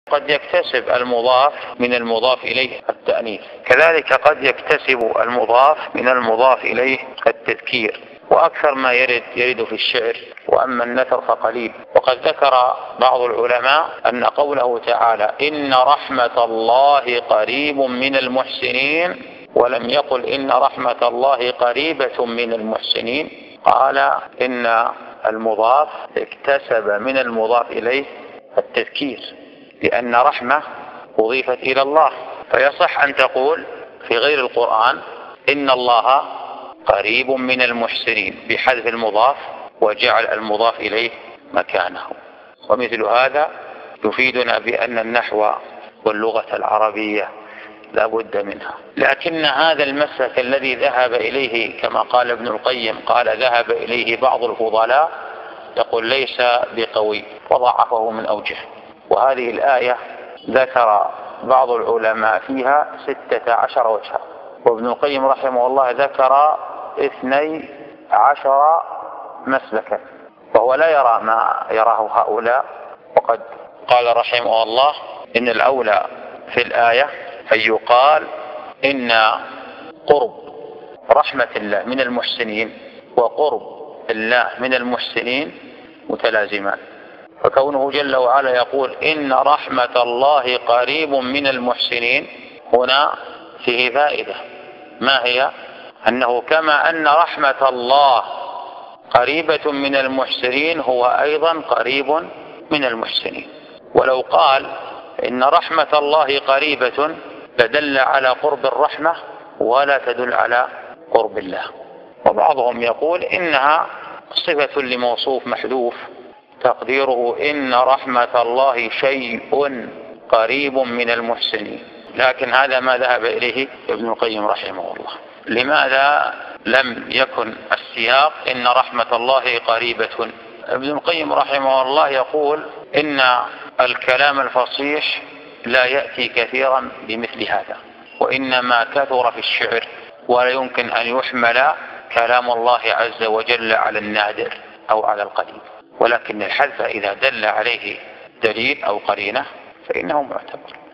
قد يكتسب المضاف من المضاف إليه التأنيث، كذلك قد يكتسب المضاف من المضاف إليه التذكير، وأكثر ما يرد في الشعر، وأما النثر فقليل. وقد ذكر بعض العلماء أن قوله تعالى إن رحمة الله قريب من المحسنين، ولم يقل إن رحمة الله قريبة من المحسنين، قال إن المضاف اكتسب من المضاف إليه التذكير، لأن رحمة أضيفت إلى الله، فيصح أن تقول في غير القرآن إن الله قريب من المحسنين بحذف المضاف وجعل المضاف إليه مكانه. ومثل هذا يفيدنا بأن النحو واللغة العربية لا بد منها. لكن هذا المسلك الذي ذهب إليه كما قال ابن القيم، قال ذهب إليه بعض الفضلاء، يقول ليس بقوي وضعفه من أوجه. وهذه الآية ذكر بعض العلماء فيها 16 وجها، وابن القيم رحمه الله ذكر 12 مسلكا، وهو لا يرى ما يراه هؤلاء. وقد قال رحمه الله إن الأولى في الآية أن يقال إن قرب رحمة الله من المحسنين وقرب الله من المحسنين متلازمان، فكونه جل وعلا يقول إن رحمة الله قريب من المحسنين هنا فيه فائدة، ما هي؟ أنه كما أن رحمة الله قريبة من المحسنين هو أيضا قريب من المحسنين. ولو قال إن رحمة الله قريبة لدل على قرب الرحمة ولا تدل على قرب الله. وبعضهم يقول إنها صفة لموصوف محذوف تقديره إن رحمة الله شيء قريب من المحسنين، لكن هذا ما ذهب إليه ابن القيم رحمه الله. لماذا لم يكن السياق إن رحمة الله قريبة؟ ابن القيم رحمه الله يقول إن الكلام الفصيح لا يأتي كثيرا بمثل هذا، وإنما كثر في الشعر، ولا يمكن أن يحمل كلام الله عز وجل على النادر أو على القليل، ولكن الحذف إذا دل عليه دليل أو قرينة فإنه معتبر.